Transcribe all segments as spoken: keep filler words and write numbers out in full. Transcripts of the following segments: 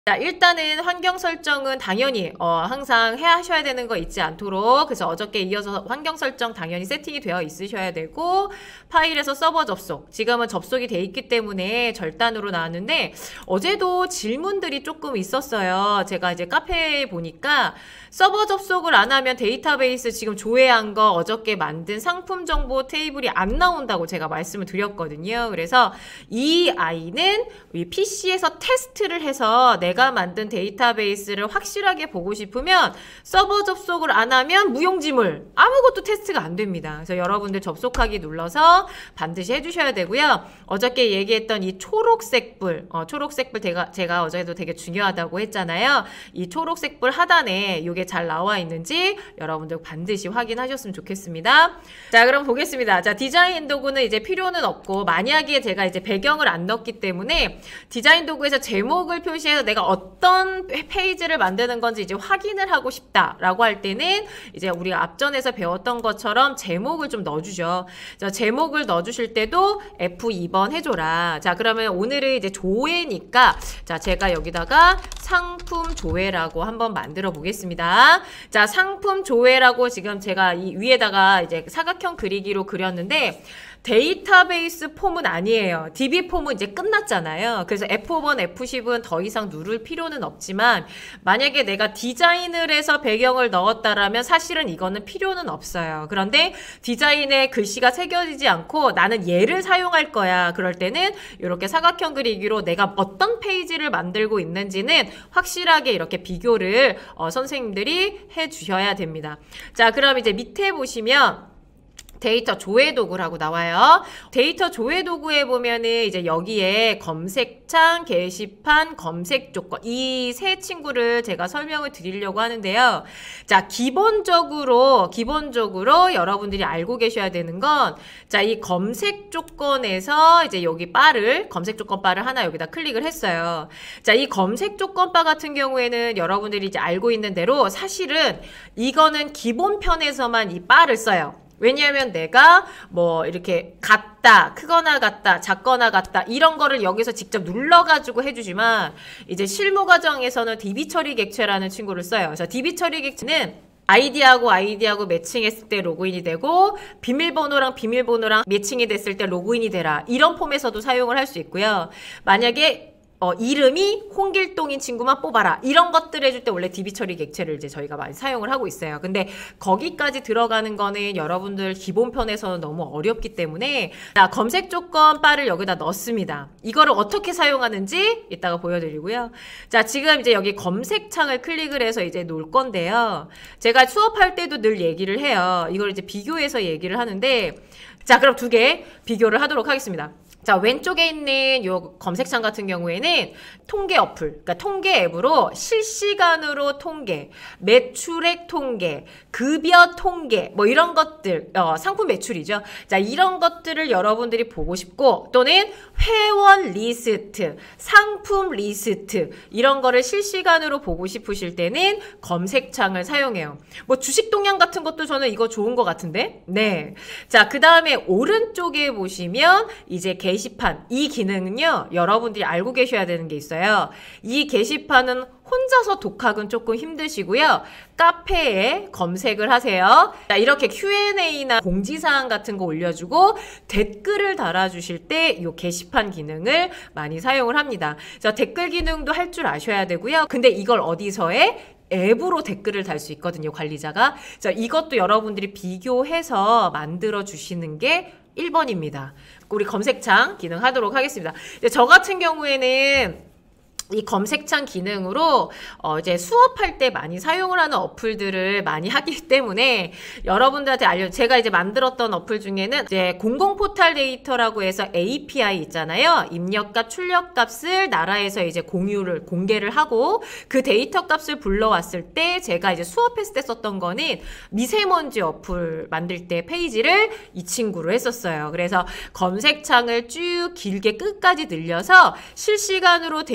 자, 일단은 환경 설정은 당연히 어, 항상 해 하셔야 되는 거 잊지 않도록, 그래서 어저께 이어서 환경 설정 당연히 세팅이 되어 있으셔야 되고, 파일에서 서버 접속, 지금은 접속이 돼 있기 때문에 절단으로 나왔는데 어제도 질문들이 조금 있었어요. 제가 이제 카페에 보니까 서버 접속을 안 하면 데이터베이스 지금 조회한 거 어저께 만든 상품 정보 테이블이 안 나온다고 제가 말씀을 드렸거든요. 그래서 이 아이는 이 피시에서 테스트를 해서 내가 만든 데이터베이스를 확실하게 보고 싶으면 서버 접속을 안 하면 무용지물, 아무것도 테스트가 안 됩니다. 그래서 여러분들 접속하기 눌러서 반드시 해주셔야 되고요. 어저께 얘기했던 이 초록색 불, 어, 초록색 불 제가, 제가 어제도 되게 중요하다고 했잖아요. 이 초록색 불 하단에 이게 잘 나와 있는지 여러분들 반드시 확인하셨으면 좋겠습니다. 자, 그럼 보겠습니다. 자, 디자인 도구는 이제 필요는 없고, 만약에 제가 이제 배경을 안 넣었기 때문에 디자인 도구에서 제목을 표시해서 내가 어떤 페이지를 만드는 건지 이제 확인을 하고 싶다라고 할 때는 이제 우리가 앞전에서 배웠던 것처럼 제목을 좀 넣어주죠. 자, 제목을 넣어주실 때도 에프 이 번 해줘라. 자, 그러면 오늘은 이제 조회니까, 자, 제가 여기다가 상품 조회라고 한번 만들어 보겠습니다. 자, 상품 조회라고 지금 제가 이 위에다가 이제 사각형 그리기로 그렸는데, 데이터베이스 폼은 아니에요. 디비 폼은 이제 끝났잖아요. 그래서 에프 원, 에프 십은 더 이상 누를 필요는 없지만, 만약에 내가 디자인을 해서 배경을 넣었다라면 사실은 이거는 필요는 없어요. 그런데 디자인에 글씨가 새겨지지 않고 나는 얘를 사용할 거야. 그럴 때는 이렇게 사각형 그리기로 내가 어떤 페이지를 만들고 있는지는 확실하게 이렇게 비교를 어, 선생님들이 해 주셔야 됩니다. 자, 그럼 이제 밑에 보시면 데이터 조회 도구라고 나와요. 데이터 조회 도구에 보면은 이제 여기에 검색창, 게시판, 검색 조건, 이 세 친구를 제가 설명을 드리려고 하는데요. 자, 기본적으로 기본적으로 여러분들이 알고 계셔야 되는 건, 자, 이 검색 조건에서 이제 여기 바를, 검색 조건 바를 하나 여기다 클릭을 했어요. 자, 이 검색 조건 바 같은 경우에는 여러분들이 이제 알고 있는 대로 사실은 이거는 기본 편에서만 이 바를 써요. 왜냐하면 내가 뭐 이렇게 같다, 크거나 같다, 작거나 같다 이런 거를 여기서 직접 눌러가지고 해주지만, 이제 실무 과정에서는 디비 처리 객체라는 친구를 써요. 그래서 디비 처리 객체는 아이디하고 아이디하고 매칭했을 때 로그인이 되고, 비밀번호랑 비밀번호랑 매칭이 됐을 때 로그인이 되라, 이런 폼에서도 사용을 할 수 있고요. 만약에 어, 이름이 홍길동인 친구만 뽑아라, 이런 것들 해줄 때 원래 디비 처리 객체를 이제 저희가 많이 사용을 하고 있어요. 근데 거기까지 들어가는 거는 여러분들 기본편에서는 너무 어렵기 때문에, 자, 검색 조건 바를 여기다 넣습니다. 이거를 어떻게 사용하는지 이따가 보여드리고요. 자, 지금 이제 여기 검색창을 클릭을 해서 이제 놓을 건데요. 제가 수업할 때도 늘 얘기를 해요. 이걸 이제 비교해서 얘기를 하는데, 자, 그럼 두 개 비교를 하도록 하겠습니다. 자, 왼쪽에 있는 요 검색창 같은 경우에는 통계 어플, 그러니까 통계 앱으로 실시간으로 통계, 매출액 통계, 급여 통계, 뭐 이런 것들, 어, 상품 매출이죠. 자, 이런 것들을 여러분들이 보고 싶고, 또는 회원 리스트, 상품 리스트, 이런 거를 실시간으로 보고 싶으실 때는 검색창을 사용해요. 뭐 주식 동향 같은 것도 저는 이거 좋은 것 같은데? 네. 자, 그 다음에 오른쪽에 보시면 이제 게시판, 이 기능은요, 여러분들이 알고 계셔야 되는 게 있어요. 이 게시판은 혼자서 독학은 조금 힘드시고요. 카페에 검색을 하세요. 자, 이렇게 큐 앤 에이나 공지사항 같은 거 올려주고 댓글을 달아주실 때 이 게시판 기능을 많이 사용을 합니다. 자, 댓글 기능도 할 줄 아셔야 되고요. 근데 이걸 어디서 해? 앱으로 댓글을 달 수 있거든요, 관리자가. 자, 이것도 여러분들이 비교해서 만들어 주시는 게 일 번입니다. 우리 검색창 기능 하도록 하겠습니다. 저 같은 경우에는 이 검색창 기능으로 어 이제 수업할 때 많이 사용을 하는 어플들을 많이 하기 때문에 여러분들한테 알려, 제가 이제 만들었던 어플 중에는 이제 공공 포탈 데이터라고 해서 에이 피 아이 있잖아요. 입력값, 출력값을 나라에서 이제 공유를, 공개를 하고 그 데이터 값을 불러왔을 때 제가 이제 수업했을 때 썼던 거는 미세먼지 어플 만들 때 페이지를 이 친구로 했었어요. 그래서 검색창을 쭉 길게 끝까지 늘려서 실시간으로 데이터가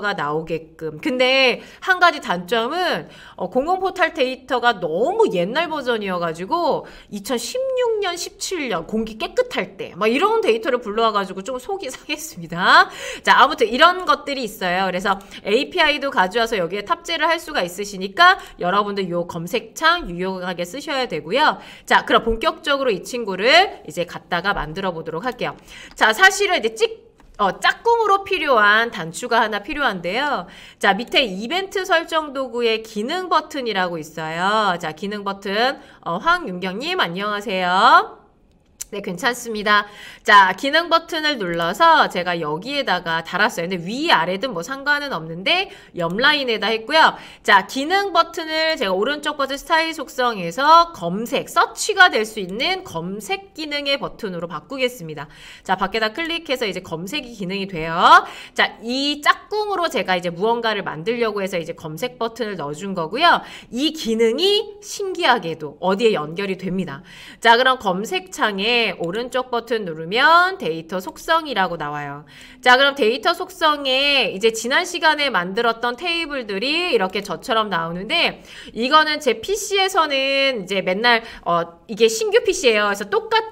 데이터가 나오게끔. 근데 한 가지 단점은 어, 공공포탈 데이터가 너무 옛날 버전이어가지고 이천십육 년, 십칠 년 공기 깨끗할 때 막 이런 데이터를 불러와가지고 좀 속이 상했습니다. 자, 아무튼 이런 것들이 있어요. 그래서 에이피아이도 가져와서 여기에 탑재를 할 수가 있으시니까 여러분들 요 검색창 유용하게 쓰셔야 되고요. 자, 그럼 본격적으로 이 친구를 이제 갖다가 만들어 보도록 할게요. 자, 사실은 이제 찍 어, 짝꿍으로 필요한 단추가 하나 필요한데요. 자, 밑에 이벤트 설정 도구에 기능 버튼이라고 있어요. 자, 기능 버튼. 어, 황윤경님, 안녕하세요. 네, 괜찮습니다. 자, 기능 버튼을 눌러서 제가 여기에다가 달았어요. 근데 위아래든 뭐 상관은 없는데 옆 라인에다 했고요. 자, 기능 버튼을 제가 오른쪽 버튼 스타일 속성에서 검색, 서치가 될 수 있는 검색 기능의 버튼으로 바꾸겠습니다. 자, 밖에다 클릭해서 이제 검색이 기능이 돼요. 자, 이 짝꿍으로 제가 이제 무언가를 만들려고 해서 이제 검색 버튼을 넣어준 거고요. 이 기능이 신기하게도 어디에 연결이 됩니다. 자, 그럼 검색창에 오른쪽 버튼 누르면 데이터 속성이라고 나와요. 자, 그럼 데이터 속성에 이제 지난 시간에 만들었던 테이블들이 이렇게 저처럼 나오는데 이거는 제 피시에서는 이제 맨날 어 이게 신규 피시예요. 그래서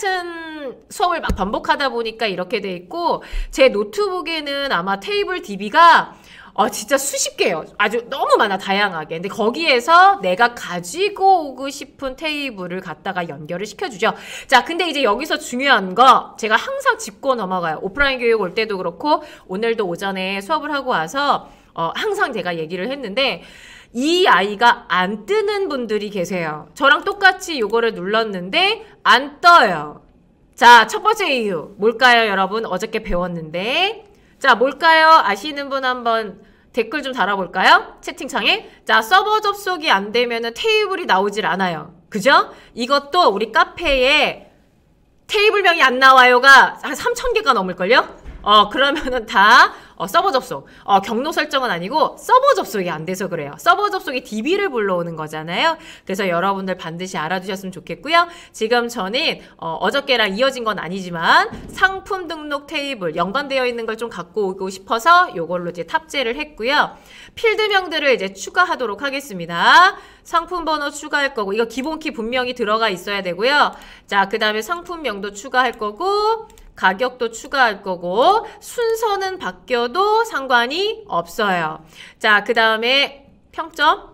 똑같은 수업을 막 반복하다 보니까 이렇게 돼 있고 제 노트북에는 아마 테이블 디비가 어, 진짜 수십 개요. 아주 너무 많아, 다양하게. 근데 거기에서 내가 가지고 오고 싶은 테이블을 갖다가 연결을 시켜주죠. 자, 근데 이제 여기서 중요한 거, 제가 항상 짚고 넘어가요. 오프라인 교육 올 때도 그렇고, 오늘도 오전에 수업을 하고 와서, 어, 항상 제가 얘기를 했는데, 이 아이가 안 뜨는 분들이 계세요. 저랑 똑같이 요거를 눌렀는데, 안 떠요. 자, 첫 번째 이유. 뭘까요, 여러분? 어저께 배웠는데. 자, 뭘까요? 아시는 분 한번 댓글 좀 달아볼까요? 채팅창에. 자, 서버 접속이 안 되면은 테이블이 나오질 않아요. 그죠? 이것도 우리 카페에 테이블명이 안 나와요가 한 삼천 개가 넘을걸요? 어, 그러면은 다, 어, 서버 접속. 어, 경로 설정은 아니고 서버 접속이 안 돼서 그래요. 서버 접속이 디비를 불러오는 거잖아요. 그래서 여러분들 반드시 알아두셨으면 좋겠고요. 지금 저는, 어, 어저께랑 이어진 건 아니지만 상품 등록 테이블 연관되어 있는 걸 좀 갖고 오고 싶어서 요걸로 이제 탑재를 했고요. 필드명들을 이제 추가하도록 하겠습니다. 상품 번호 추가할 거고, 이거 기본키 분명히 들어가 있어야 되고요. 자, 그 다음에 상품명도 추가할 거고, 가격도 추가할 거고 순서는 바뀌어도 상관이 없어요. 자, 그 다음에 평점,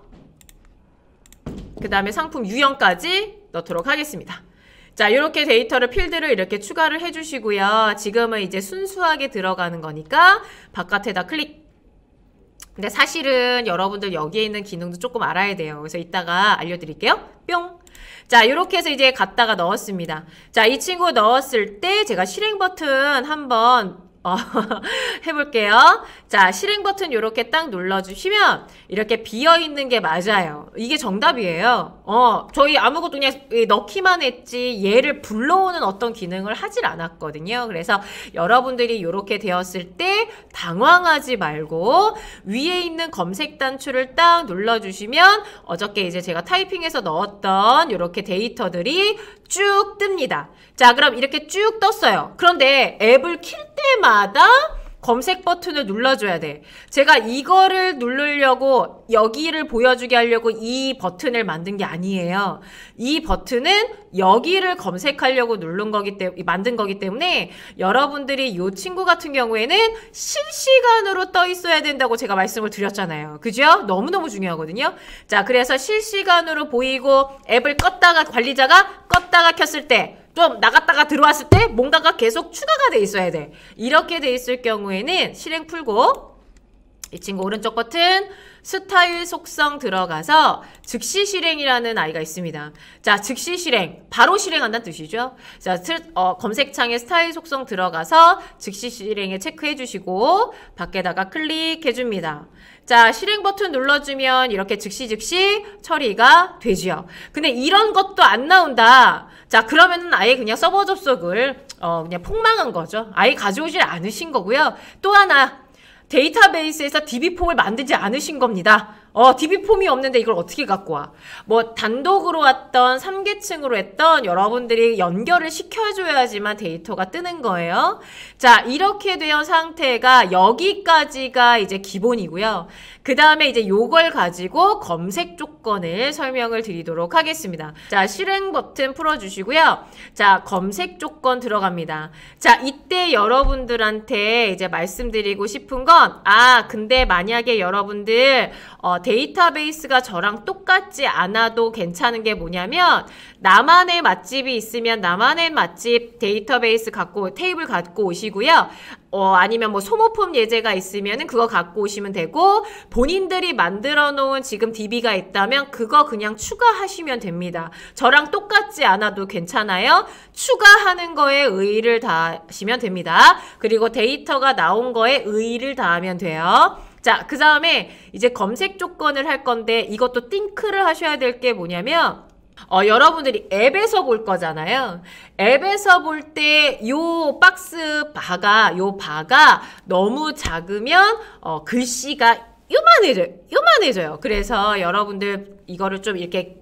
그 다음에 상품 유형까지 넣도록 하겠습니다. 자, 이렇게 데이터를 필드를 이렇게 추가를 해주시고요. 지금은 이제 순수하게 들어가는 거니까 바깥에다 클릭. 근데 사실은 여러분들 여기에 있는 기능도 조금 알아야 돼요. 그래서 이따가 알려드릴게요. 뿅. 자, 이렇게 해서 이제 갖다가 넣었습니다. 자, 이 친구 넣었을 때 제가 실행 버튼 한번 어, 해볼게요. 자, 실행 버튼 이렇게 딱 눌러주시면 이렇게 비어있는 게 맞아요. 이게 정답이에요. 어, 저희 아무것도 그냥 넣기만 했지 얘를 불러오는 어떤 기능을 하질 않았거든요. 그래서 여러분들이 이렇게 되었을 때 당황하지 말고 위에 있는 검색 단추를 딱 눌러주시면 어저께 이제 제가 타이핑해서 넣었던 이렇게 데이터들이 쭉 뜹니다. 자, 그럼 이렇게 쭉 떴어요. 그런데 앱을 킬 때마다 검색 버튼을 눌러줘야 돼. 제가 이거를 누르려고 여기를 보여주게 하려고 이 버튼을 만든 게 아니에요. 이 버튼은 여기를 검색하려고 누른 거기 때문에 만든 거기 때문에 여러분들이 이 친구 같은 경우에는 실시간으로 떠 있어야 된다고 제가 말씀을 드렸잖아요. 그죠? 너무너무 중요하거든요. 자, 그래서 실시간으로 보이고 앱을 껐다가 관리자가 껐다가 켰을 때 좀 나갔다가 들어왔을 때 뭔가가 계속 추가가 돼 있어야 돼. 이렇게 돼 있을 경우에는 실행 풀고 이 친구 오른쪽 버튼 스타일 속성 들어가서 즉시 실행이라는 아이가 있습니다. 자, 즉시 실행, 바로 실행한다는 뜻이죠. 자, 어, 검색창에 스타일 속성 들어가서 즉시 실행에 체크해 주시고 밖에다가 클릭해 줍니다. 자, 실행 버튼 눌러주면 이렇게 즉시 즉시 처리가 되지요. 근데 이런 것도 안 나온다. 자, 그러면은 아예 그냥 서버 접속을 어, 그냥 폭망한 거죠. 아예 가져오질 않으신 거고요. 또 하나 데이터베이스에서 디비폼을 만들지 않으신 겁니다. 어, 디비폼이 없는데 이걸 어떻게 갖고 와? 뭐 단독으로 왔던 삼계층으로 했던 여러분들이 연결을 시켜줘야지만 데이터가 뜨는 거예요. 자, 이렇게 된 상태가 여기까지가 이제 기본이고요. 그 다음에 이제 요걸 가지고 검색 조건을 설명을 드리도록 하겠습니다. 자, 실행 버튼 풀어주시고요. 자, 검색 조건 들어갑니다. 자, 이때 여러분들한테 이제 말씀드리고 싶은 건, 아, 근데 만약에 여러분들 어, 데이터베이스가 저랑 똑같지 않아도 괜찮은 게 뭐냐면, 나만의 맛집이 있으면 나만의 맛집 데이터베이스 갖고 테이블 갖고 오시고요. 어, 아니면 뭐 소모품 예제가 있으면은 그거 갖고 오시면 되고, 본인들이 만들어 놓은 지금 디비가 있다면 그거 그냥 추가하시면 됩니다. 저랑 똑같지 않아도 괜찮아요. 추가하는 거에 의의를 다하시면 됩니다. 그리고 데이터가 나온 거에 의의를 다하면 돼요. 자, 그 다음에 이제 검색 조건을 할 건데, 이것도 띵크를 하셔야 될 게 뭐냐면, 어, 여러분들이 앱에서 볼 거잖아요. 앱에서 볼 때 요 박스 바가, 요 바가 너무 작으면, 어, 글씨가 요만해져요. 요만해져요. 그래서 여러분들 이거를 좀 이렇게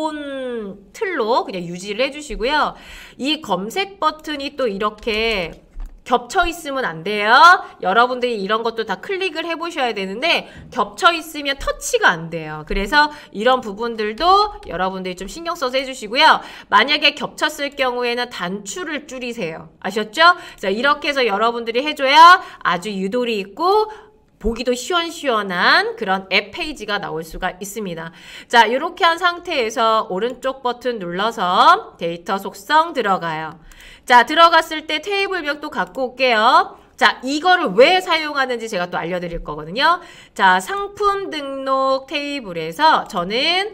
기본 틀로 그냥 유지를 해주시고요. 이 검색 버튼이 또 이렇게 겹쳐 있으면 안 돼요. 여러분들이 이런 것도 다 클릭을 해보셔야 되는데 겹쳐 있으면 터치가 안 돼요. 그래서 이런 부분들도 여러분들이 좀 신경 써서 해주시고요. 만약에 겹쳤을 경우에는 단추를 줄이세요. 아셨죠? 자, 이렇게 해서 여러분들이 해줘야 아주 유도리 있고 보기도 시원시원한 그런 앱 페이지가 나올 수가 있습니다. 자, 이렇게 한 상태에서 오른쪽 버튼 눌러서 데이터 속성 들어가요. 자, 들어갔을 때 테이블명도 갖고 올게요. 자, 이거를 왜 사용하는지 제가 또 알려드릴 거거든요. 자, 상품 등록 테이블에서 저는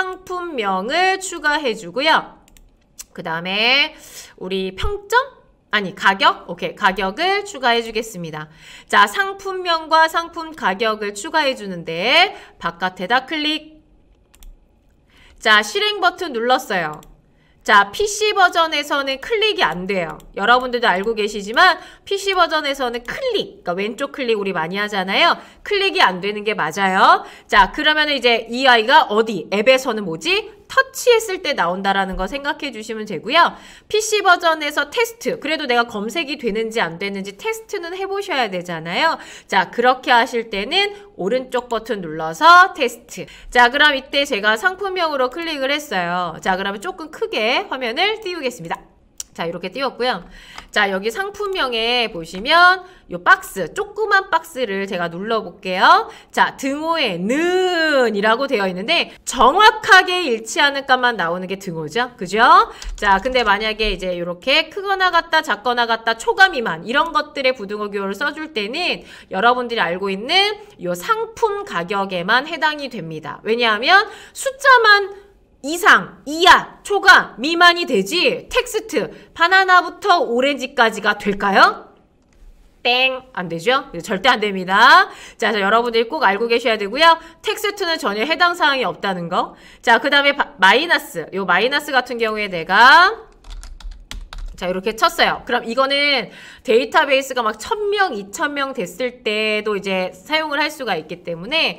상품명을 추가해 주고요. 그 다음에 우리 평점? 아니, 가격? 오케이. 가격을 추가해 주겠습니다. 자, 상품명과 상품 가격을 추가해 주는데 바깥에다 클릭. 자, 실행 버튼 눌렀어요. 자, 피씨 버전에서는 클릭이 안 돼요. 여러분들도 알고 계시지만 피씨 버전에서는 클릭, 그러니까 왼쪽 클릭 우리 많이 하잖아요. 클릭이 안 되는 게 맞아요. 자, 그러면 이제 이 아이가 어디? 앱에서는 뭐지? 터치했을 때 나온다라는 거 생각해 주시면 되고요. 피씨 버전에서 테스트, 그래도 내가 검색이 되는지 안 되는지 테스트는 해보셔야 되잖아요. 자, 그렇게 하실 때는 오른쪽 버튼 눌러서 테스트. 자, 그럼 이때 제가 상품명으로 클릭을 했어요. 자, 그러면 조금 크게 화면을 띄우겠습니다. 자, 이렇게 띄웠고요. 자, 여기 상품명에 보시면 요 박스, 조그만 박스를 제가 눌러볼게요. 자, 등호에 는 이라고 되어 있는데 정확하게 일치하는 값만 나오는 게 등호죠. 그죠? 자, 근데 만약에 이제 이렇게 크거나 같다, 작거나 같다, 초과 미만 이런 것들의 부등호 기호를 써줄 때는 여러분들이 알고 있는 요 상품 가격에만 해당이 됩니다. 왜냐하면 숫자만 이상, 이하, 초과, 미만이 되지 텍스트, 바나나부터 오렌지까지가 될까요? 땡! 안 되죠? 절대 안 됩니다. 자, 자, 여러분들이 꼭 알고 계셔야 되고요. 텍스트는 전혀 해당 사항이 없다는 거. 자, 그 다음에 마이너스. 요 마이너스 같은 경우에 내가 자, 이렇게 쳤어요. 그럼 이거는 데이터베이스가 막 천 명, 이천 명 됐을 때도 이제 사용을 할 수가 있기 때문에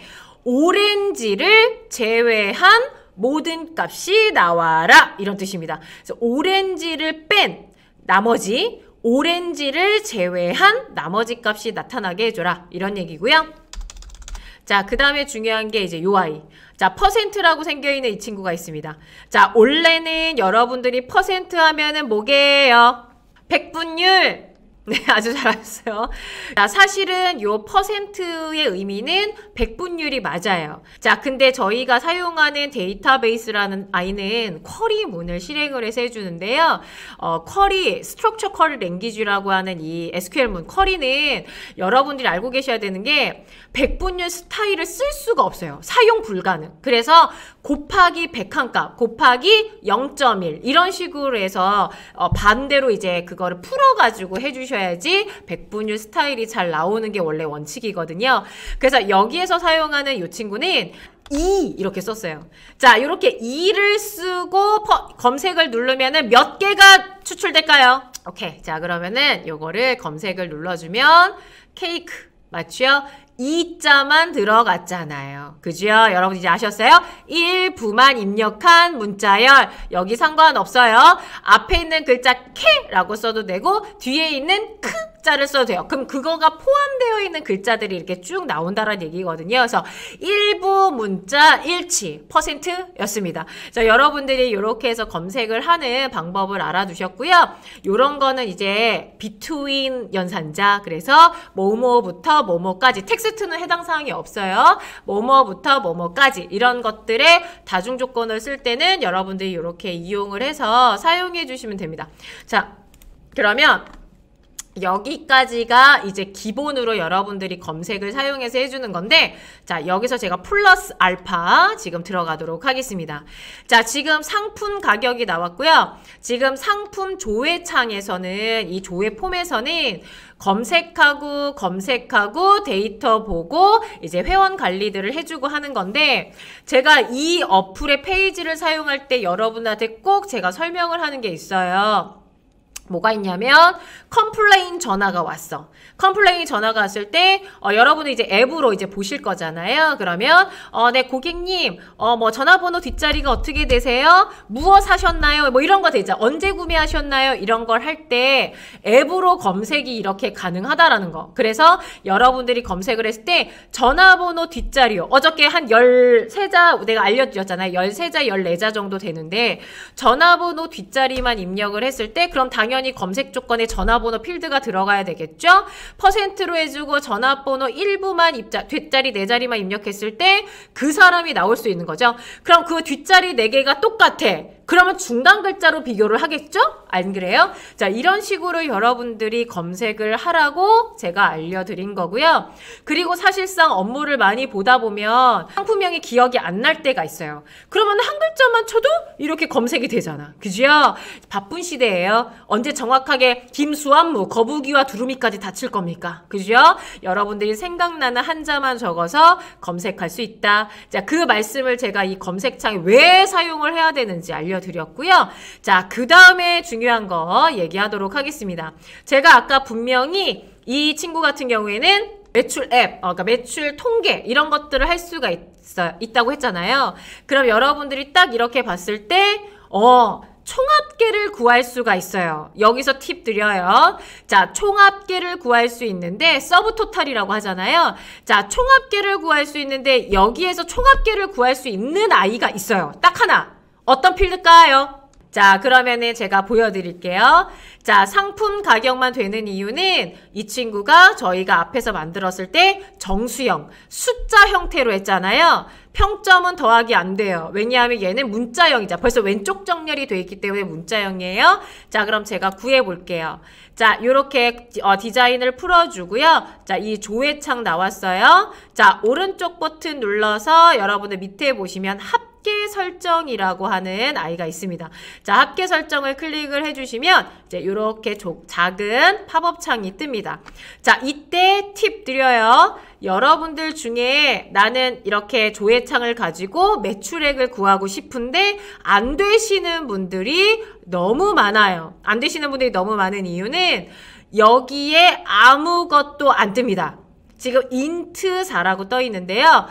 오렌지를 제외한 모든 값이 나와라 이런 뜻입니다. 그래서 오렌지를 뺀 나머지, 오렌지를 제외한 나머지 값이 나타나게 해줘라 이런 얘기고요. 자, 그 다음에 중요한 게 이제 요 아이. 자, 퍼센트라고 생겨있는 이 친구가 있습니다. 자, 원래는 여러분들이 퍼센트 하면은 뭐게요? 백분율. 네, 아주 잘하셨어요. 자, 사실은 요 퍼센트의 의미는 백분율이 맞아요. 자, 근데 저희가 사용하는 데이터베이스라는 아이는 쿼리문을 실행을 해서 해주는데요. 어, 쿼리, 스트럭처 쿼리 랭귀지라고 하는 이 에스큐엘문, 쿼리는 여러분들이 알고 계셔야 되는 게 백분율 스타일을 쓸 수가 없어요. 사용 불가능. 그래서 곱하기 백한 값, 곱하기 영 점 일 이런 식으로 해서 어, 반대로 이제 그거를 풀어가지고 해주셔야지 백분율 스타일이 잘 나오는 게 원래 원칙이거든요. 그래서 여기에서 사용하는 이 친구는 이 이렇게 썼어요. 자, 이렇게 이를 쓰고 퍼, 검색을 누르면은 몇 개가 추출될까요? 오케이. 자, 그러면은 요거를 검색을 눌러주면 케이크 맞죠? 이자만 들어갔잖아요. 그죠? 여러분 이제 아셨어요? 일부만 입력한 문자열. 여기 상관없어요. 앞에 있는 글자 캐라고 써도 되고 뒤에 있는 크 자를 써도 돼요. 그럼 그거가 포함되어 있는 글자들이 이렇게 쭉 나온다는 얘기거든요. 그래서 일부 문자 일치 퍼센트였습니다. 자, 여러분들이 이렇게 해서 검색을 하는 방법을 알아두셨고요. 요런 거는 이제 between 연산자, 그래서 뭐뭐부터 뭐뭐까지, 텍스트는 해당 사항이 없어요. 뭐뭐부터 뭐뭐까지 이런 것들의 다중 조건을 쓸 때는 여러분들이 이렇게 이용을 해서 사용해 주시면 됩니다. 자, 그러면 여기까지가 이제 기본으로 여러분들이 검색을 사용해서 해주는 건데, 자, 여기서 제가 플러스 알파 지금 들어가도록 하겠습니다. 자, 지금 상품 가격이 나왔고요. 지금 상품 조회창에서는, 이 조회 폼에서는 검색하고 검색하고 데이터 보고 이제 회원 관리들을 해주고 하는 건데, 제가 이 어플의 페이지를 사용할 때 여러분한테 꼭 제가 설명을 하는 게 있어요. 뭐가 있냐면 컴플레인 전화가 왔어. 컴플레인 전화가 왔을 때 어, 여러분은 이제 앱으로 이제 보실 거잖아요. 그러면 어, 네 고객님 어, 뭐 전화번호 뒷자리가 어떻게 되세요? 무엇 하셨나요? 뭐 이런 거 되죠. 언제 구매하셨나요? 이런 걸 할 때 앱으로 검색이 이렇게 가능하다라는 거. 그래서 여러분들이 검색을 했을 때 전화번호 뒷자리요. 어저께 한 열세 자 내가 알려드렸잖아요. 열세 자, 열네 자 정도 되는데 전화번호 뒷자리만 입력을 했을 때 그럼 당연히 당연히 검색 조건에 전화번호 필드가 들어가야 되겠죠? 퍼센트로 해주고 전화번호 일부만 입자, 뒷자리 네 자리만 입력했을 때 그 사람이 나올 수 있는 거죠. 그럼 그 뒷자리 네 개가 똑같아. 그러면 중간 글자로 비교를 하겠죠? 안 그래요? 자, 이런 식으로 여러분들이 검색을 하라고 제가 알려드린 거고요. 그리고 사실상 업무를 많이 보다 보면 상품명이 기억이 안 날 때가 있어요. 그러면 한 글자만 쳐도 이렇게 검색이 되잖아. 그죠? 바쁜 시대예요. 언제 정확하게 김수환무, 거북이와 두루미까지 다 칠 겁니까? 그죠? 여러분들이 생각나는 한자만 적어서 검색할 수 있다. 자, 그 말씀을 제가 이 검색창에 왜 사용을 해야 되는지 알려 드렸고요. 자, 그 다음에 중요한 거 얘기하도록 하겠습니다. 제가 아까 분명히 이 친구 같은 경우에는 매출 앱, 어, 그러니까 매출 통계 이런 것들을 할 수가 있어, 있다고 했잖아요. 그럼 여러분들이 딱 이렇게 봤을 때 어, 총합계를 구할 수가 있어요. 여기서 팁 드려요. 자, 총합계를 구할 수 있는데 서브토탈이라고 하잖아요. 자, 총합계를 구할 수 있는데 여기에서 총합계를 구할 수 있는 아이가 있어요. 딱 하나. 어떤 필드일까요? 자, 그러면은 제가 보여드릴게요. 자, 상품 가격만 되는 이유는 이 친구가 저희가 앞에서 만들었을 때 정수형, 숫자 형태로 했잖아요. 평점은 더하기 안 돼요. 왜냐하면 얘는 문자형이자 벌써 왼쪽 정렬이 돼 있기 때문에 문자형이에요. 자, 그럼 제가 구해볼게요. 자, 요렇게 어, 디자인을 풀어주고요. 자, 이 조회창 나왔어요. 자, 오른쪽 버튼 눌러서 여러분들 밑에 보시면 합 합계 설정이라고 하는 아이가 있습니다. 자, 합계 설정을 클릭을 해주시면 이제 이렇게 작은 팝업 창이 뜹니다. 자, 이때 팁 드려요. 여러분들 중에 나는 이렇게 조회창을 가지고 매출액을 구하고 싶은데 안 되시는 분들이 너무 많아요. 안 되시는 분들이 너무 많은 이유는 여기에 아무것도 안 뜹니다. 지금 인트 사라고 떠 있는데요.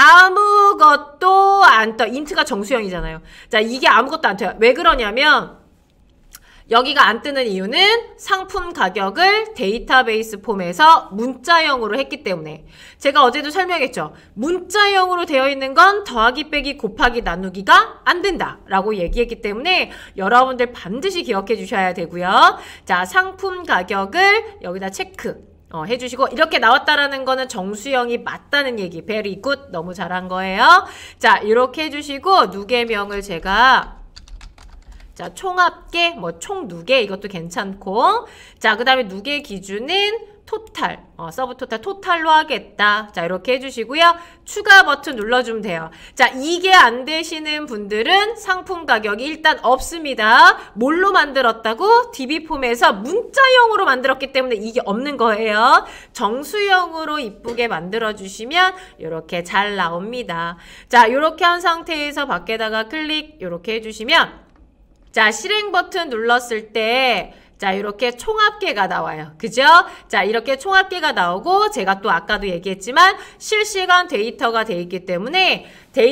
아무것도 안 떠. 인트가 정수형이잖아요. 자, 이게 아무것도 안 떠요. 왜 그러냐면 여기가 안 뜨는 이유는 상품 가격을 데이터베이스 폼에서 문자형으로 했기 때문에. 제가 어제도 설명했죠. 문자형으로 되어 있는 건 더하기 빼기 곱하기 나누기가 안 된다 라고 얘기했기 때문에 여러분들 반드시 기억해 주셔야 되고요. 자, 상품 가격을 여기다 체크 어, 해주시고 이렇게 나왔다라는 거는 정수형이 맞다는 얘기. very good. 너무 잘한 거예요. 자, 이렇게 해주시고 누계명을 제가 자, 총합계, 뭐 총 누계 이것도 괜찮고 자, 그 다음에 누계 기준은 토탈, 어, 서브 토탈, 토탈로 하겠다. 자, 이렇게 해주시고요. 추가 버튼 눌러주면 돼요. 자, 이게 안 되시는 분들은 상품 가격이 일단 없습니다. 뭘로 만들었다고? 디비폼에서 문자형으로 만들었기 때문에 이게 없는 거예요. 정수형으로 이쁘게 만들어주시면 이렇게 잘 나옵니다. 자, 이렇게 한 상태에서 밖에다가 클릭 이렇게 해주시면 자, 실행 버튼 눌렀을 때 자, 이렇게 총합계가 나와요. 그죠? 자, 이렇게 총합계가 나오고 제가 또 아까도 얘기했지만 실시간 데이터가 돼 있기 때문에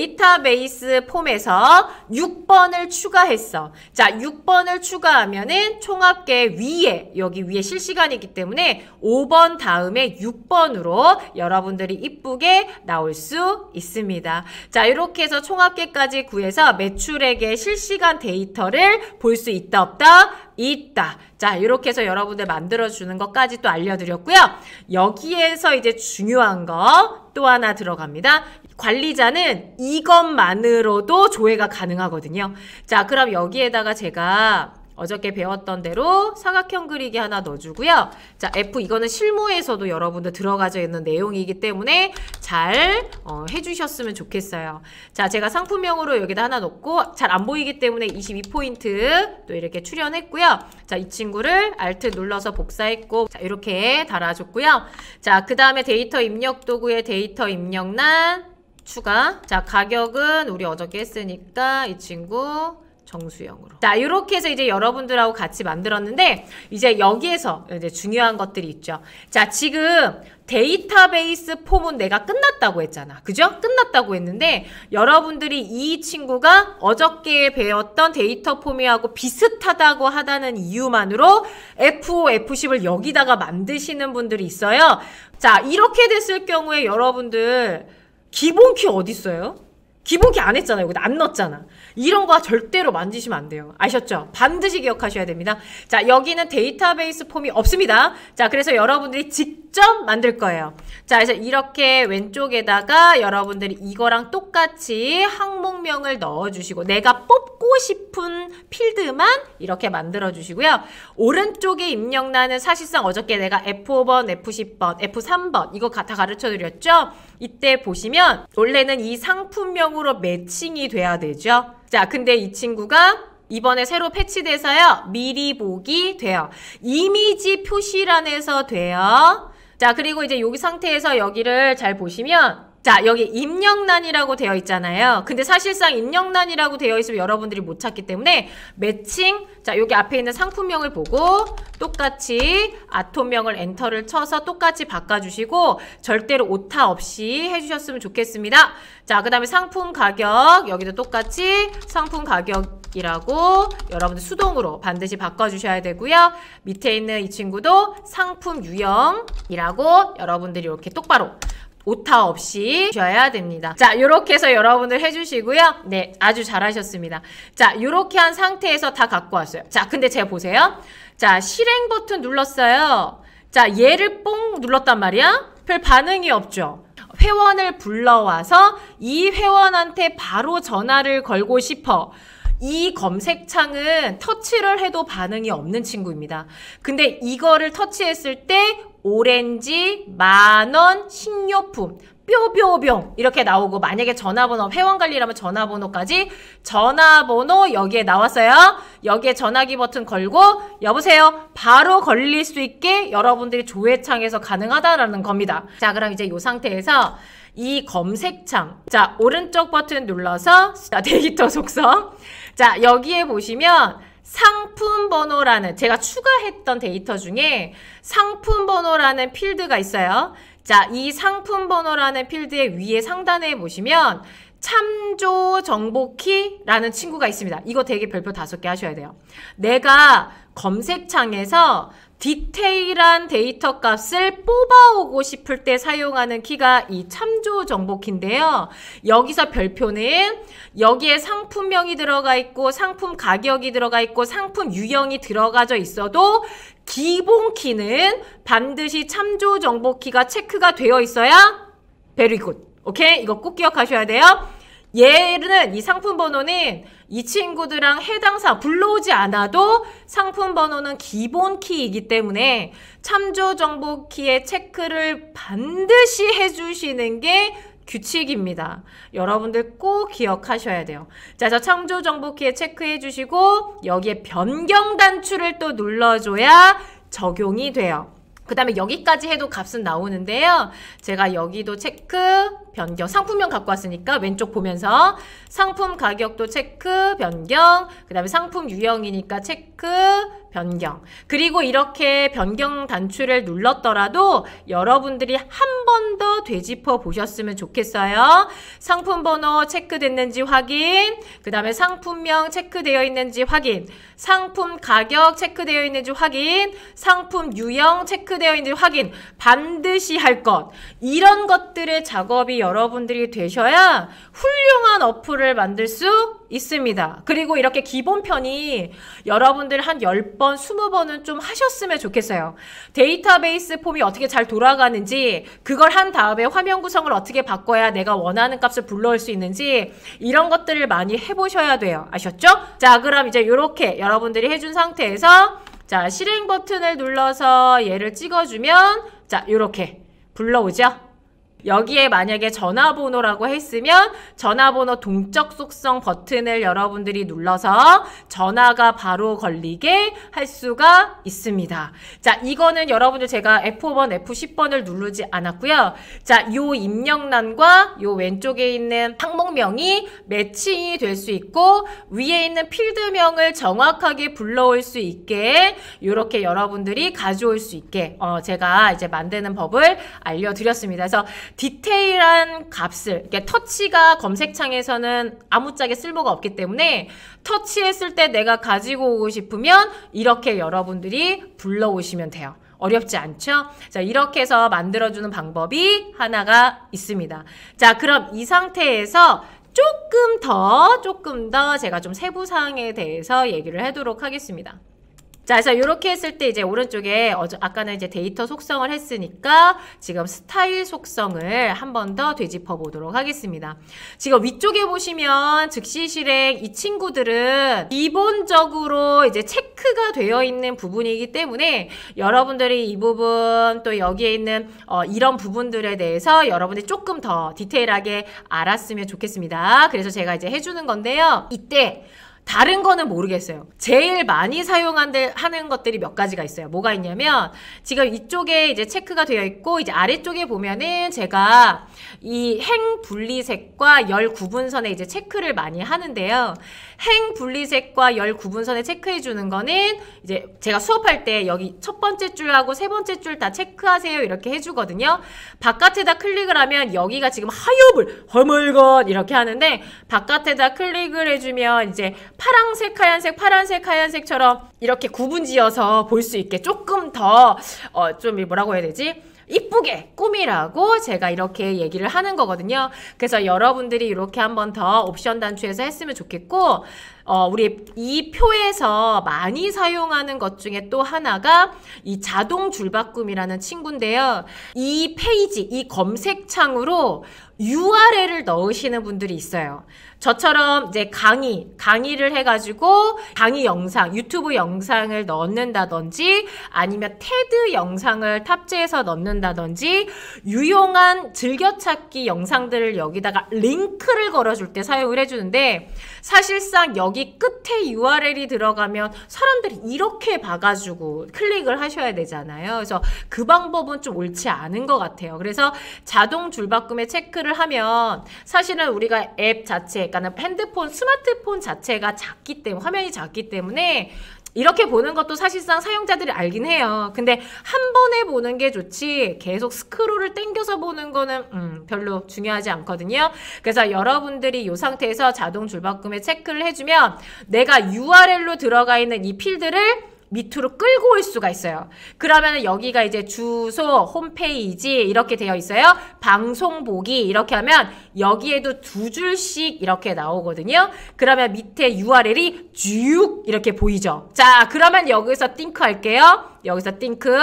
데이터베이스 폼에서 육 번을 추가했어. 자, 육 번을 추가하면은 총합계 위에, 여기 위에 실시간이기 때문에 오 번 다음에 육 번으로 여러분들이 이쁘게 나올 수 있습니다. 자, 이렇게 해서 총합계까지 구해서 매출액의 실시간 데이터를 볼 수 있다, 없다? 있다. 자, 이렇게 해서 여러분들 만들어주는 것까지 또 알려드렸고요. 여기에서 이제 중요한 거 또 하나 들어갑니다. 관리자는 이것만으로도 조회가 가능하거든요. 자, 그럼 여기에다가 제가 어저께 배웠던 대로 사각형 그리기 하나 넣어주고요. 자, F 이거는 실무에서도 여러분들 들어가져 있는 내용이기 때문에 잘 어, 해주셨으면 좋겠어요. 자, 제가 상품명으로 여기다 하나 넣고 잘 안 보이기 때문에 이십이 포인트 또 이렇게 출연했고요. 자, 이 친구를 Alt 눌러서 복사했고 자, 이렇게 달아줬고요. 자, 그 다음에 데이터 입력 도구에 데이터 입력란 추가. 자, 가격은 우리 어저께 했으니까 이 친구 정수영으로. 자, 이렇게 해서 이제 여러분들하고 같이 만들었는데 이제 여기에서 이제 중요한 것들이 있죠. 자, 지금 데이터베이스 폼은 내가 끝났다고 했잖아. 그죠? 끝났다고 했는데 여러분들이 이 친구가 어저께 배웠던 데이터 폼이하고 비슷하다고 하다는 이유만으로 에프 오, 에프 십을 여기다가 만드시는 분들이 있어요. 자, 이렇게 됐을 경우에 여러분들 기본키 어디 있어요? 기본키 안 했잖아요. 여기다 안 넣었잖아. 이런 거 절대로 만지시면 안 돼요. 아셨죠? 반드시 기억하셔야 됩니다. 자, 여기는 데이터베이스 폼이 없습니다. 자, 그래서 여러분들이 직접 만들 거예요. 자, 그래서 이렇게 왼쪽에다가 여러분들이 이거랑 똑같이 항목명을 넣어주시고 내가 뽑고 싶은 필드만 이렇게 만들어주시고요. 오른쪽에 입력란은 사실상 어저께 내가 에프 오 번, 에프 십 번, 에프 삼 번 이거 다 가르쳐드렸죠? 이때 보시면 원래는 이 상품명으로 매칭이 돼야 되죠. 자, 근데 이 친구가 이번에 새로 패치돼서요. 미리 보기 돼요. 이미지 표시란에서 돼요. 자, 그리고 이제 여기 상태에서 여기를 잘 보시면 자, 여기 입력란이라고 되어 있잖아요. 근데 사실상 입력란이라고 되어 있으면 여러분들이 못 찾기 때문에 매칭, 자, 여기 앞에 있는 상품명을 보고 똑같이 아톰명을 엔터를 쳐서 똑같이 바꿔주시고 절대로 오타 없이 해주셨으면 좋겠습니다. 자, 그 다음에 상품 가격, 여기도 똑같이 상품 가격이라고 여러분들 수동으로 반드시 바꿔주셔야 되고요. 밑에 있는 이 친구도 상품 유형이라고 여러분들이 이렇게 똑바로 오타 없이 주셔야 됩니다. 자, 요렇게 해서 여러분들 해주시고요. 네, 아주 잘하셨습니다. 자, 요렇게 한 상태에서 다 갖고 왔어요. 자, 근데 제가 보세요. 자, 실행 버튼 눌렀어요. 자, 얘를 뽕 눌렀단 말이야. 별 반응이 없죠. 회원을 불러와서 이 회원한테 바로 전화를 걸고 싶어. 이 검색창은 터치를 해도 반응이 없는 친구입니다. 근데 이거를 터치했을 때 오렌지, 만원, 식료품, 뿅뿅뿅 이렇게 나오고 만약에 전화번호, 회원관리라면 전화번호까지 전화번호 여기에 나왔어요. 여기에 전화기 버튼 걸고 여보세요 바로 걸릴 수 있게 여러분들이 조회창에서 가능하다라는 겁니다. 자, 그럼 이제 이 상태에서 이 검색창, 자, 오른쪽 버튼 눌러서 자, 데이터 속성, 자, 여기에 보시면 상품 번호라는 제가 추가했던 데이터 중에 상품 번호라는 필드가 있어요. 자, 이 상품 번호라는 필드의 위에 상단에 보시면 참조 정보키라는 친구가 있습니다. 이거 되게 별표 다섯 개 하셔야 돼요. 내가 검색창에서 디테일한 데이터 값을 뽑아오고 싶을 때 사용하는 키가 이 참조 정보 키인데요. 여기서 별표는 여기에 상품명이 들어가 있고 상품 가격이 들어가 있고 상품 유형이 들어가져 있어도 기본 키는 반드시 참조 정보 키가 체크가 되어 있어야 very good. 오케이? 이거 꼭 기억하셔야 돼요. 얘는 이 상품 번호는 이 친구들랑 해당사 불러오지 않아도 상품 번호는 기본 키이기 때문에 참조 정보 키의 체크를 반드시 해주시는 게 규칙입니다. 여러분들 꼭 기억하셔야 돼요. 자, 저 참조 정보 키에 체크해 주시고 여기에 변경 단추를 또 눌러줘야 적용이 돼요. 그 다음에 여기까지 해도 값은 나오는데요. 제가 여기도 체크, 변경, 상품명 갖고 왔으니까 왼쪽 보면서 상품 가격도 체크, 변경, 그 다음에 상품 유형이니까 체크, 변경. 그리고 이렇게 변경 단추를 눌렀더라도 여러분들이 한 번 더 되짚어 보셨으면 좋겠어요. 상품 번호 체크됐는지 확인, 그 다음에 상품명 체크되어 있는지 확인, 상품 가격 체크되어 있는지 확인, 상품 유형 체크되어 있는지 확인. 반드시 할 것. 이런 것들의 작업이 여러분들이 되셔야 훌륭한 어플을 만들 수 있습니다. 그리고 이렇게 기본편이 여러분들 한 열 번, 스무 번은 좀 하셨으면 좋겠어요. 데이터베이스 폼이 어떻게 잘 돌아가는지, 그걸 한 다음에 화면 구성을 어떻게 바꿔야 내가 원하는 값을 불러올 수 있는지, 이런 것들을 많이 해보셔야 돼요. 아셨죠? 자, 그럼 이제 이렇게 여러분들이 해준 상태에서 자, 실행 버튼을 눌러서 얘를 찍어주면 자, 이렇게 불러오죠? 여기에 만약에 전화번호라고 했으면 전화번호 동적 속성 버튼을 여러분들이 눌러서 전화가 바로 걸리게 할 수가 있습니다. 자, 이거는 여러분들 제가 에프 오 번, 에프 십 번을 누르지 않았고요. 자, 요 입력란과 요 왼쪽에 있는 항목명이 매칭이 될 수 있고 위에 있는 필드명을 정확하게 불러올 수 있게 이렇게 여러분들이 가져올 수 있게 어, 제가 이제 만드는 법을 알려드렸습니다. 그래서 디테일한 값을, 이렇게 터치가 검색창에서는 아무짝에 쓸모가 없기 때문에 터치했을 때 내가 가지고 오고 싶으면 이렇게 여러분들이 불러오시면 돼요. 어렵지 않죠? 자, 이렇게 해서 만들어주는 방법이 하나가 있습니다. 자, 그럼 이 상태에서 조금 더, 조금 더 제가 좀 세부사항에 대해서 얘기를 하도록 하겠습니다. 자, 그래서 이렇게 했을 때 이제 오른쪽에 어저, 아까는 이제 데이터 속성을 했으니까 지금 스타일 속성을 한 번 더 되짚어 보도록 하겠습니다. 지금 위쪽에 보시면 즉시 실행 이 친구들은 기본적으로 이제 체크가 되어 있는 부분이기 때문에 여러분들이 이 부분 또 여기에 있는 어, 이런 부분들에 대해서 여러분들이 조금 더 디테일하게 알았으면 좋겠습니다. 그래서 제가 이제 해주는 건데요. 이때 다른 거는 모르겠어요. 제일 많이 사용하는 것들이 몇 가지가 있어요. 뭐가 있냐면 지금 이쪽에 이제 체크가 되어 있고 이제 아래쪽에 보면은 제가 이 행 분리색과 열 구분선에 이제 체크를 많이 하는데요. 행 분리색과 열 구분선에 체크해 주는 거는 이제 제가 수업할 때 여기 첫 번째 줄하고 세 번째 줄 다 체크하세요 이렇게 해주거든요. 바깥에다 클릭을 하면 여기가 지금 하여불 허물건 이렇게 하는데 바깥에다 클릭을 해주면 이제 파란색, 하얀색, 파란색, 하얀색처럼 이렇게 구분지어서 볼 수 있게 조금 더 어, 좀 뭐라고 해야 되지? 이쁘게 꾸미라고 제가 이렇게 얘기를 하는 거거든요. 그래서 여러분들이 이렇게 한번 더 옵션 단추에서 했으면 좋겠고 어, 우리 이 표에서 많이 사용하는 것 중에 또 하나가 이 자동 줄바꿈이라는 친구인데요. 이 페이지, 이 검색창으로 유 알 엘을 넣으시는 분들이 있어요. 저처럼 이제 강의, 강의를 해가지고 강의 영상, 유튜브 영상을 넣는다든지 아니면 테드 영상을 탑재해서 넣는다든지 유용한 즐겨찾기 영상들을 여기다가 링크를 걸어줄 때 사용을 해주는데 사실상 여기 끝에 유 알 엘이 들어가면 사람들이 이렇게 봐가지고 클릭을 하셔야 되잖아요. 그래서 그 방법은 좀 옳지 않은 것 같아요. 그래서 자동 줄바꿈에 체크를 하면 사실은 우리가 앱 자체, 그러니까 핸드폰, 스마트폰 자체가 작기 때문에, 화면이 작기 때문에 이렇게 보는 것도 사실상 사용자들이 알긴 해요. 근데 한 번에 보는 게 좋지 계속 스크롤을 당겨서 보는 거는 음, 별로 중요하지 않거든요. 그래서 여러분들이 이 상태에서 자동 줄바꿈에 체크를 해주면 내가 유 알 엘로 들어가 있는 이 필드를 밑으로 끌고 올 수가 있어요. 그러면 여기가 이제 주소, 홈페이지 이렇게 되어 있어요. 방송 보기 이렇게 하면 여기에도 두 줄씩 이렇게 나오거든요. 그러면 밑에 유 알 엘이 쭉 이렇게 보이죠. 자, 그러면 여기서 띵크 할게요. 여기서 띵크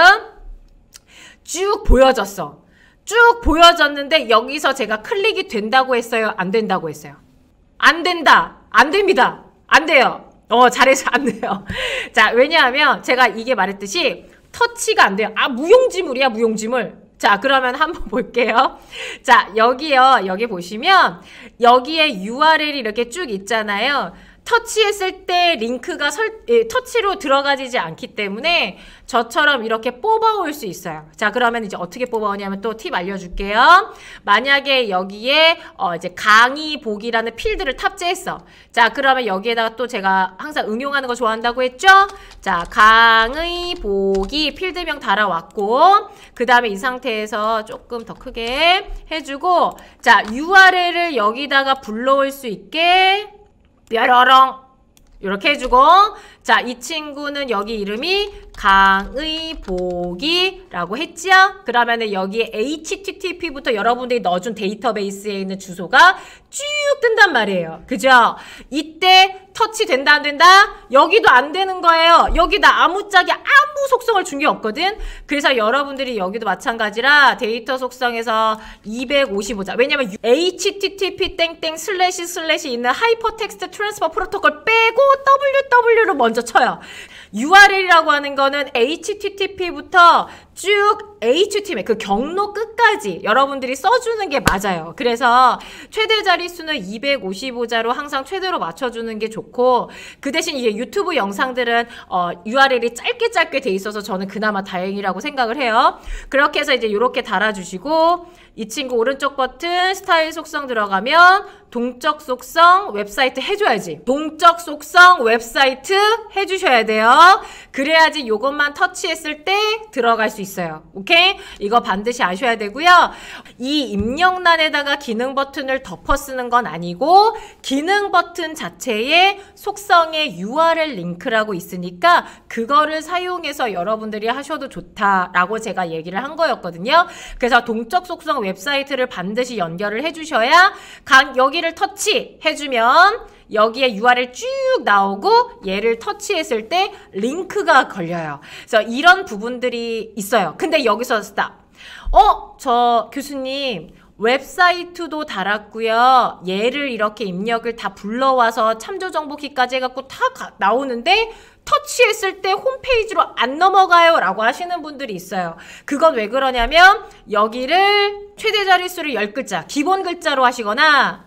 쭉 보여졌어. 쭉 보여졌는데 여기서 제가 클릭이 된다고 했어요? 안 된다고 했어요? 안 된다. 안 됩니다. 안 돼요. 어, 잘해서 안 돼요. 자, 왜냐하면 제가 이게 말했듯이 터치가 안 돼요. 아, 무용지물이야, 무용지물. 자, 그러면 한번 볼게요. 자, 여기요. 여기 보시면 여기에 유 알 엘이 이렇게 쭉 있잖아요. 터치했을 때 링크가 설, 예, 터치로 들어가지지 않기 때문에 저처럼 이렇게 뽑아올 수 있어요. 자, 그러면 이제 어떻게 뽑아오냐면 또 팁 알려줄게요. 만약에 여기에 어 이제 강의 보기라는 필드를 탑재했어. 자, 그러면 여기에다가 또 제가 항상 응용하는 거 좋아한다고 했죠? 자, 강의 보기 필드명 달아왔고, 그 다음에 이 상태에서 조금 더 크게 해주고, 자, 유알엘을 여기다가 불러올 수 있게 뾰로롱 이렇게 해주고, 자, 이 친구는 여기 이름이 강의 보기라고 했죠? 그러면은 여기에 에이치티티피부터 여러분들이 넣어준 데이터베이스에 있는 주소가 쭉 뜬단 말이에요. 그죠? 이때 터치 된다 안 된다? 여기도 안 되는 거예요. 여기다 아무짝에 아무 속성을 준 게 없거든. 그래서 여러분들이 여기도 마찬가지라 데이터 속성에서 이백오십오 자, 왜냐면 에이치티티피 땡땡 슬래시 슬래시 있는 하이퍼텍스트 트랜스퍼 프로토콜 빼고 더블유더블유를 먼저 쳐요. 유알엘이라고 하는 거는 에이치티티피부터 쭉 에이치티엠엘 그 경로 끝까지 여러분들이 써주는 게 맞아요. 그래서 최대 자릿수는 이백오십오 자로 항상 최대로 맞춰주는 게 좋고, 그 대신 이게 유튜브 영상들은 어, 유알엘이 짧게 짧게 돼 있어서 저는 그나마 다행이라고 생각을 해요. 그렇게 해서 이제 이렇게 달아주시고, 이 친구 오른쪽 버튼 스타일 속성 들어가면 동적 속성 웹사이트 해줘야지. 동적 속성 웹사이트 해주셔야 돼요. 그래야지 요것만 터치했을 때 들어갈 수 있어요. 오케이? 이거 반드시 아셔야 되고요. 이 입력란에다가 기능 버튼을 덮어 쓰는 건 아니고, 기능 버튼 자체에 속성에 유알엘 링크라고 있으니까 그거를 사용해서 여러분들이 하셔도 좋다라고 제가 얘기를 한 거였거든요. 그래서 동적 속성 웹사이트를 반드시 연결을 해주셔야 강, 여기를 터치해주면 여기에 유알엘 쭉 나오고 얘를 터치했을 때 링크가 걸려요. 그래서 이런 부분들이 있어요. 근데 여기서 스탑. 어? 저 교수님 웹사이트도 달았고요. 얘를 이렇게 입력을 다 불러와서 참조정보키까지 해갖고 다 가, 나오는데 터치했을 때 홈페이지로 안 넘어가요 라고 하시는 분들이 있어요. 그건 왜 그러냐면 여기를 최대 자릿수를 열 글자 기본 글자로 하시거나,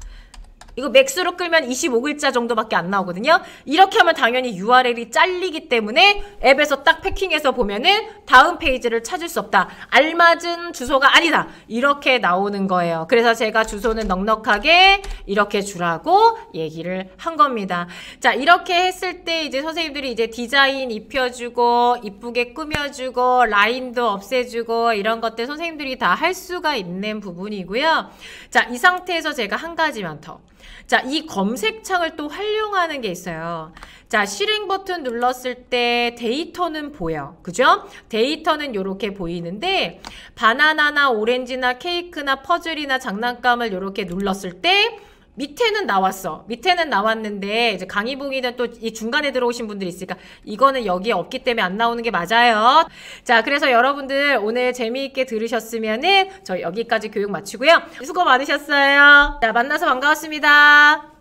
이거 맥스로 끌면 이십오 글자 정도밖에 안 나오거든요. 이렇게 하면 당연히 유알엘이 잘리기 때문에 앱에서 딱 패킹해서 보면은 다음 페이지를 찾을 수 없다. 알맞은 주소가 아니다. 이렇게 나오는 거예요. 그래서 제가 주소는 넉넉하게 이렇게 주라고 얘기를 한 겁니다. 자, 이렇게 했을 때 이제 선생님들이 이제 디자인 입혀주고 이쁘게 꾸며주고 라인도 없애주고 이런 것들 선생님들이 다 할 수가 있는 부분이고요. 자, 이 상태에서 제가 한 가지만 더. 자, 이 검색창을 또 활용하는 게 있어요. 자, 실행 버튼 눌렀을 때 데이터는 보여. 그죠? 데이터는 이렇게 보이는데, 바나나나 오렌지나 케이크나 퍼즐이나 장난감을 이렇게 눌렀을 때 밑에는 나왔어. 밑에는 나왔는데 이제 강의봉이는 또 이 중간에 들어오신 분들이 있으니까 이거는 여기에 없기 때문에 안 나오는 게 맞아요. 자, 그래서 여러분들 오늘 재미있게 들으셨으면은 저 여기까지 교육 마치고요. 수고 많으셨어요. 자, 만나서 반가웠습니다.